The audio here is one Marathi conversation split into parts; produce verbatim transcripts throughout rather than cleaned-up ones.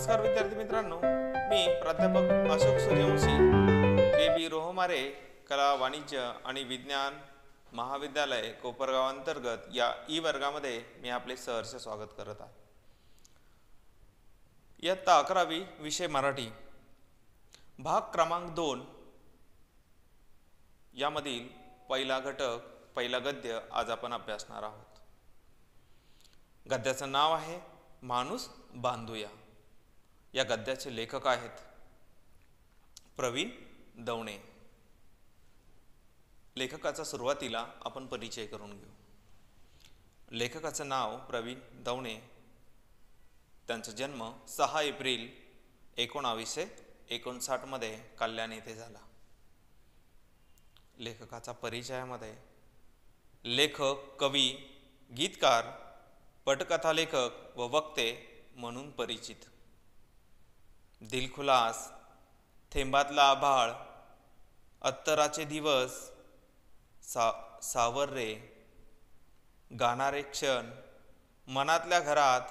नमस्कार विद्यार्थी मित्रांनो, मी प्राध्यापक अशोक सूर्यवंशी, के बी रोहमारे कला वाणिज्य आणि विज्ञान महाविद्यालय कोपरगाव अंतर्गत या ई वर्गामध्ये मी आपले सहर्ष स्वागत करत आहे. इयत्ता अकरावी विषय मराठी भाग क्रमांक दोन यामधील पहिला घटक पहिला गद्य आज आपण अभ्यासणार आहोत. गद्याचं नाव आहे माणूस बांधूया. या गद्याचे लेखक आहेत प्रवीण दवणे. लेखकाचा सुरुवातीला आपण परिचय करून घेऊ. लेखकाचं नाव प्रवीण दवणे. त्यांचा जन्म सहा एप्रिल एकोणावीसशे एकोणसाठ मध्ये कल्याण येथे झाला. लेखकाचा परिचयामध्ये लेखक, कवी, गीतकार, पटकथा लेखक व वक्ते म्हणून परिचित. दिलखुलास, थेंबातला आभाळ, अत्तराचे दिवस, सा सावर्रे, गाणारे क्षण, मनातल्या घरात,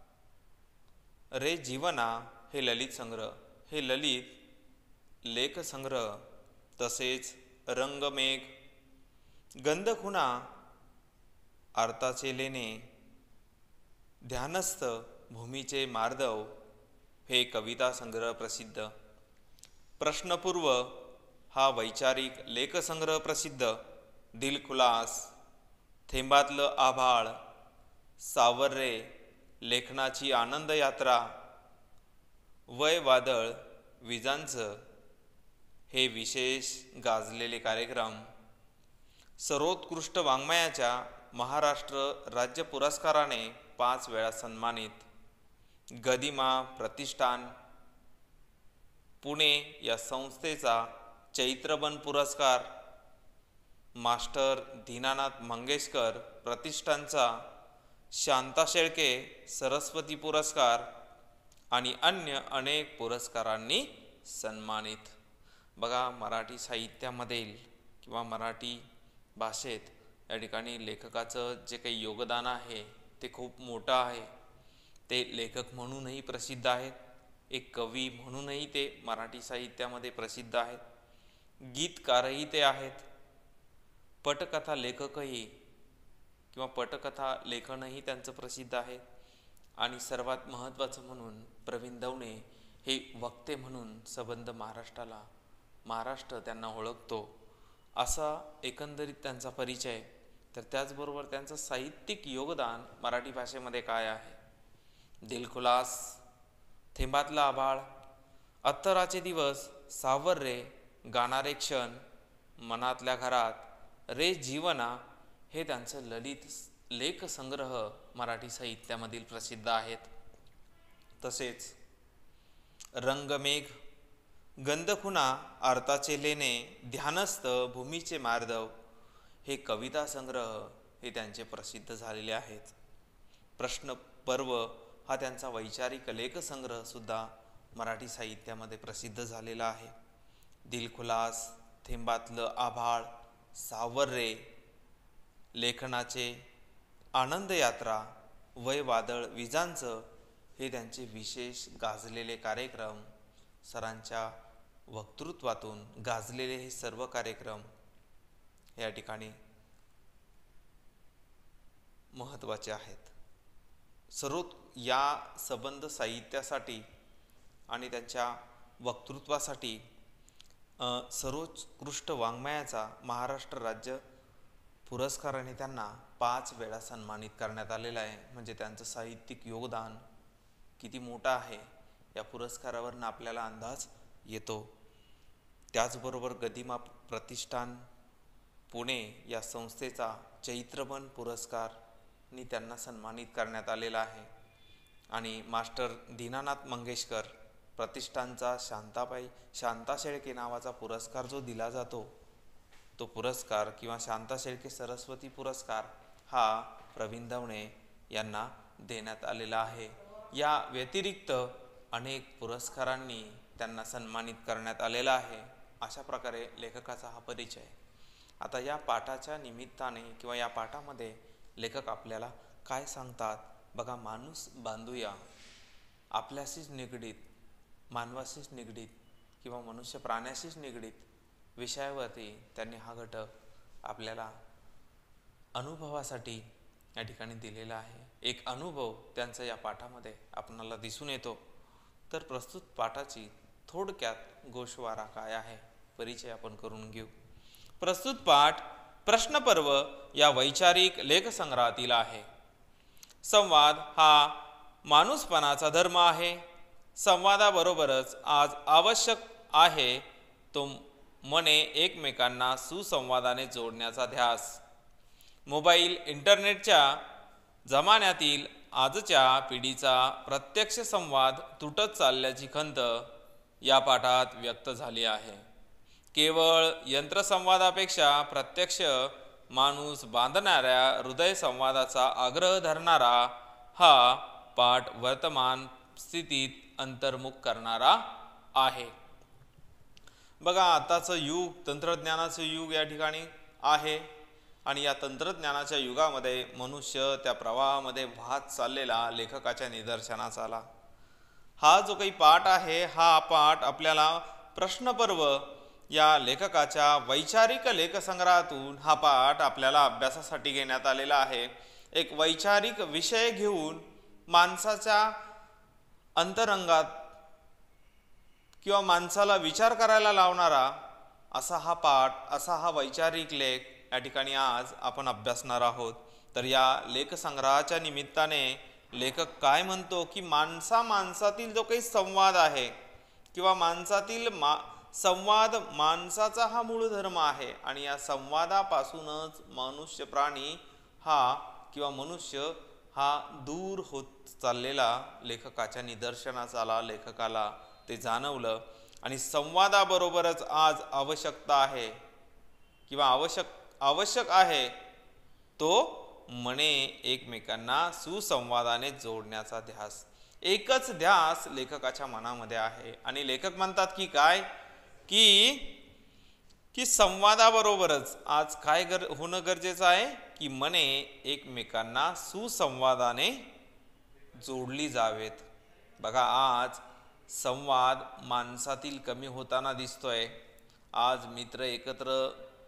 रे जीवना हे ललित संग्रह हे ललित लेख संग्रह तसेच रंगमेघ, गंधखुणा, आरताचे लेणे, ध्यानस्थ, भूमीचे मार्दव हे कविता संग्रह प्रसिद्ध. प्रश्नपूर्व हा वैचारिक लेखसंग्रह प्रसिद्ध. दिलखुलास, थेंबातलं आभाळ, सावर्रे, लेखनाची आनंद यात्रा, वय वादळ विजांचं हे विशेष गाजलेले कार्यक्रम. सर्वोत्कृष्ट वाङ्मयाच्या महाराष्ट्र राज्य पुरस्काराने पाच वेळा सन्मानित. गदिमा प्रतिष्ठान पुणे या संस्थेचा चैत्रबन पुरस्कार, मास्टर दीनानाथ मंगेशकर प्रतिष्ठानचा शांता शेळके सरस्वती पुरस्कार आणि अन्य अनेक पुरस्कारांनी सन्मानित. बघा, मराठी साहित्यामधील किंवा मराठी भाषेत या ठिकाणी लेखकाचं जे काही योगदान आहे ते खूप मोठं आहे. ते लेखक म्हणूनही प्रसिद्ध आहेत, एक कवी म्हणूनही ते मराठी साहित्यामध्ये प्रसिद्ध आहेत, गीतकारही ते आहेत, पटकथा लेखकही किंवा पटकथा लेखनही त्यांचं प्रसिद्ध आहे आणि सर्वात महत्त्वाचं म्हणून प्रवीण दवणे हे वक्ते म्हणून संबंध महाराष्ट्राला महाराष्ट्र त्यांना ओळखतो. असा एकंदरीत त्यांचा परिचय. तर त्याचबरोबर त्यांचं साहित्यिक योगदान मराठी भाषेमध्ये काय आहे. दिलखुलास, थेंबातला आभाळ, अत्तराचे दिवस, सावर्रे, गाणारे क्षण, मनातल्या घरात, रे जीवना हे त्यांचं ललित लेख संग्रह मराठी साहित्यामधील प्रसिद्ध आहेत. तसेच रंगमेघ, गंधखुणा, आरताचे लेणे, ध्यानस्थ, भूमीचे मार्दव हे कविता संग्रह हे त्यांचे प्रसिद्ध झालेले आहेत. प्रश्न पर्व हा त्यांचा वैचारिक लेखसंग्रह सुद्धा मराठी साहित्यामध्ये प्रसिद्ध झालेला आहे. दिलखुलास, थेंबातलं आभाळ, सावर्रे, लेखनाचे आनंद यात्रा, वय वादळ विजांचं हे त्यांचे विशेष गाजलेले कार्यक्रम. सरांच्या वक्तृत्वातून गाजलेले हे सर्व कार्यक्रम या ठिकाणी महत्त्वाचे आहेत. सर्व या संबंध साहित्यासाठी आणि त्यांच्या वक्तृत्वासाठी सर्वोत्कृष्ट वाङ्मयाचा महाराष्ट्र राज्य पुरस्काराने त्यांना पाच वेळा सन्मानित करण्यात आलेला आहे. म्हणजे त्यांचं साहित्यिक योगदान किती मोठं आहे या पुरस्कारावरून आपल्याला अंदाज येतो. त्याचबरोबर गदिमा प्रतिष्ठान पुणे या संस्थेचा चैत्रबन पुरस्कारनी त्यांना सन्मानित करण्यात आलेला आहे आणि मास्टर दीनानाथ मंगेशकर प्रतिष्ठानचा शांताबाई शांता शेळके नावाचा पुरस्कार जो दिला जातो तो पुरस्कार किंवा शांता शेळके सरस्वती पुरस्कार हा प्रवीण दवणे यांना देण्यात आलेला आहे. या व्यतिरिक्त अनेक पुरस्कारांनी त्यांना सन्मानित करण्यात आलेला आहे. अशा प्रकारे लेखकाचा हा परिचय. आता या पाठाच्या निमित्ताने किंवा या पाठामध्ये लेखक आपल्याला काय सांगतात बघा. माणूस बांधूया आपल्याशीच निगडीत, मानवाशीच निगडीत किंवा मनुष्य प्राण्याशीच निगडीत विषयावरती त्यांनी हा घटक आपल्याला अनुभवासाठी या ठिकाणी दिलेला आहे. एक अनुभव त्यांचा या पाठामध्ये आपणाला दिसून येतो. तर प्रस्तुत पाठाची थोडक्यात गोषवारा काय आहे, परिचय आपण करून घेऊ. प्रस्तुत पाठ प्रश्नपर्व या वैचारिक लेखसंग्रहातील आहे. संवाद हा माणूसपणाचा धर्म आहे. संवादाबरोबरच आज आवश्यक आहे तो मने एकमेकांना सुसंवादाने जोडण्याचा ध्यास. मोबाईल इंटरनेटच्या जमान्यातील आजच्या पिढीचा प्रत्यक्ष संवाद तुटत चालल्याची खंत या पाठात व्यक्त झाली आहे. केवळ यंत्रसंवादापेक्षा प्रत्यक्ष माणूस बांधणाऱ्या हृदय संवादाचा आग्रह धरणारा हा पाठ वर्तमान स्थितीत अंतर्मुख करणारा आहे. बघा, आताचं युग तंत्रज्ञानाचं युग या ठिकाणी आहे आणि या तंत्रज्ञानाच्या युगामध्ये मनुष्य त्या प्रवाहामध्ये वाहत चाललेला लेखकाच्या निदर्शनास आला. हा जो काही पाठ आहे हा पाठ आपल्याला प्रश्नपर्व या लेखकाच्या वैचारिक लेखसंग्रहातून हा पाठ आपल्याला अभ्यासासाठी घेण्यात आलेला आहे. एक वैचारिक विषय घेऊन माणसाच्या अंतरंगात किंवा माणसाला विचार करायला लावणारा असा हा पाठ, असा हा वैचारिक लेख या ठिकाणी आज आपण अभ्यासणार आहोत. तर या लेखसंग्रहाच्या निमित्ताने लेखक काय म्हणतो की माणसा माणसातील जो काही संवाद आहे किंवा माणसातील मा संवाद माणसाचा हा मूळ धर्म आहे आणि या संवादापासूनच मनुष्य प्राणी हा किंवा मनुष्य हा दूर होत चाललेला लेखकाच्या निदर्शनास आला. लेखकाला ते जाणवलं आणि संवादाबरोबरच आज आवश्यकता आहे किंवा आवश्यक आवश्यक आहे तो मने एकमेकांना सुसंवादाने जोडण्याचा ध्यास. एकच ध्यास लेखकाच्या मनामध्ये आहे आणि लेखक म्हणतात की काय की की संवादाबरोबरच आज काय गर होणं गरजेचं आहे की मने एकमेकांना सुसंवादाने जोडली जावेत. बघा, आज संवाद माणसातील कमी होताना दिसतोय. आज मित्र एकत्र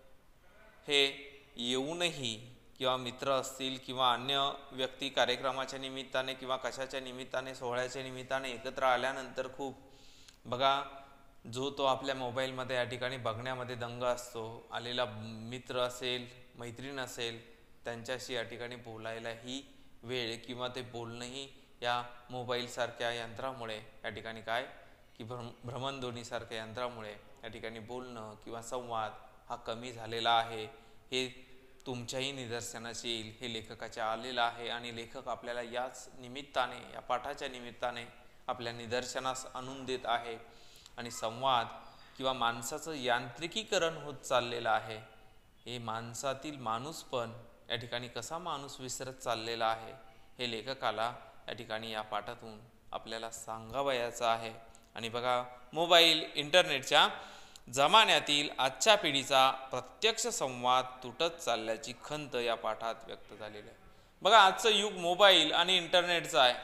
हे येऊनही किंवा मित्र असतील किंवा अन्य व्यक्ती कार्यक्रमाच्या निमित्ताने किंवा कशाच्या निमित्ताने सोहळ्याच्या निमित्ताने एकत्र आल्यानंतर खूप बघा जो तो आपल्या मोबाईलमध्ये या ठिकाणी बघण्यामध्ये दंग असतो. आलेला मित्र असेल, मैत्रीण असेल, त्यांच्याशी या ठिकाणी बोलायला ही वेळ किंवा ते बोलणंही या मोबाईलसारख्या यंत्रामुळे या ठिकाणी काय की भ्रम भ्रमणध्वनीसारख्या यंत्रामुळे या ठिकाणी बोलणं किंवा संवाद हा कमी झालेला आहे. हे तुमच्याही निदर्शनास येईल. हे लेखकाच्या आलेलं आहे आणि लेखक आपल्याला याच निमित्ताने, या पाठाच्या निमित्ताने आपल्या निदर्शनास आणून देत आहे. आणि संवाद किंवा माणसाचं यांत्रिकीकरण होत चाललेलं आहे. हे माणसातील माणूसपण या ठिकाणी कसा माणूस विसरत चाललेला आहे हे लेखकाला या ठिकाणी या पाठातून आपल्याला सांगावयाचं आहे. आणि बघा, मोबाईल इंटरनेटच्या जमान्यातील आजच्या पिढीचा प्रत्यक्ष संवाद तुटत चालल्याची खंत या पाठात व्यक्त झालेली आहे. बघा, आजचं युग मोबाईल आणि इंटरनेटचं आहे.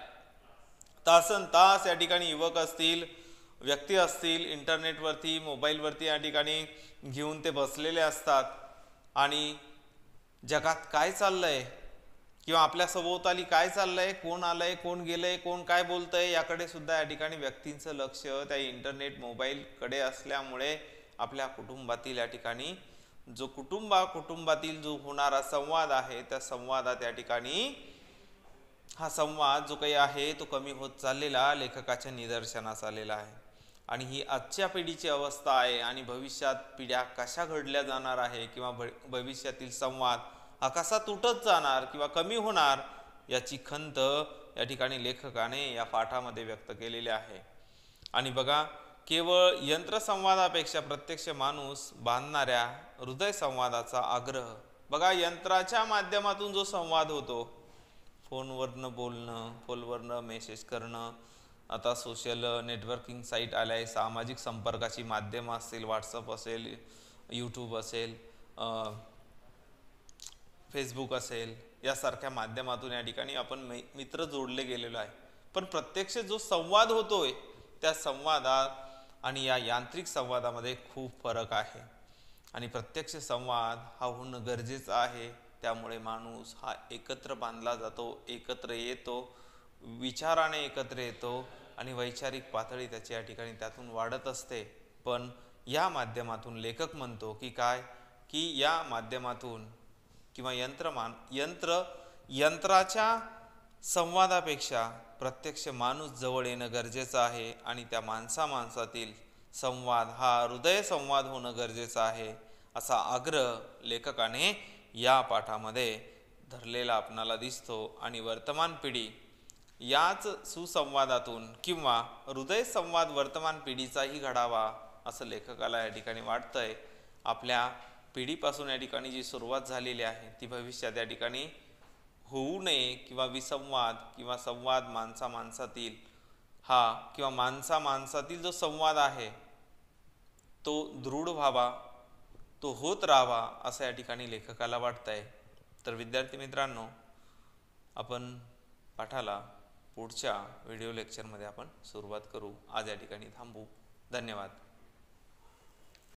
तासन तास या ठिकाणी युवक असतील, व्यक्ती असतील, इंटरनेटवरती मोबाईलवरती या ठिकाणी घेऊन ते बसलेले असतात आणि जगात काय चाललंय किंवा आपल्या सभोवताली काय चाललंय, कोण आलंय, कोण गेलंय, कोण काय बोलतंय याकडे सुद्धा या ठिकाणी व्यक्तींचं लक्ष त्या इंटरनेट मोबाईलकडे असल्यामुळे आपल्या कुटुंबातील या ठिकाणी जो कुटुंबा कुटुंबातील जो होणारा संवाद आहे त्या संवादात या ठिकाणी हा संवाद जो काही आहे तो कमी होत चाललेला लेखकाच्या निदर्शनास आलेला आहे. आणि ही आजच्या पिढीची अवस्था आहे आणि भविष्यात पिढ्या कशा घडल्या जाणार आहे किंवा भविष्यातील संवाद हा कसा तुटत जाणार किंवा कमी होणार याची खंत या ठिकाणी लेखकाने या पाठामध्ये व्यक्त केलेली आहे. आणि बघा, केवळ यंत्रसंवादापेक्षा प्रत्यक्ष माणूस बांधणाऱ्या हृदय संवादाचा आग्रह. बघा, यंत्राच्या माध्यमातून जो संवाद होतो, फोनवरनं बोलणं, फोनवरनं मेसेज करणं, आता सोशल नेटवर्किंग साईट आल्या आहे, सामाजिक संपर्काची माध्यमं असतील, व्हॉट्सअप असेल, यूट्यूब असेल, फेसबुक असेल, यासारख्या माध्यमातून या ठिकाणी आपण मित्र जोडले गेलेलो आहे. पण प्रत्यक्ष जो संवाद होतोय त्या संवादात आणि या यांत्रिक संवादामध्ये खूप फरक आहे आणि प्रत्यक्ष संवाद हा होणं गरजेचं आहे। त्यामुळे माणूस हा एकत्र बांधला जातो, एकत्र येतो, विचाराने एकत्र येतो आणि वैचारिक पातळी त्याची या ठिकाणी त्यातून वाढत असते। पण या माध्यमातून लेखक म्हणतो की काय की या माध्यमातून किंवा यंत्रमान यंत्र यंत्राच्या संवादापेक्षा प्रत्यक्ष माणूस जवळ येणं गरजेचं आहे आणि त्या माणसा माणसातील संवाद हा हृदय संवाद होणं गरजेचं आहे असा आग्रह लेखकाने या पाठामध्ये धरलेला आपणाला दिसतो। आणि वर्तमान पिढी याच सुसंवादातून किंवा हृदय संवाद वर्तमान पिढीचाही घडावा असं लेखकाला या ठिकाणी वाटतंय। आपल्या पिढीपासून या ठिकाणी जी सुरुवात झालेली आहे ती भविष्यात या ठिकाणी होऊ नये किंवा विसंवाद किंवा संवाद माणसा माणसातील हा किंवा माणसा माणसातील जो संवाद आहे तो दृढ व्हावा, तो होत राहावा असं या ठिकाणी लेखकाला वाटतंय। तर विद्यार्थी मित्रांनो, आपण पाठाला पुढच्या व्हिडिओ लेक्चरमध्ये आपण सुरुवात करू। आज या ठिकाणी थांबू। धन्यवाद।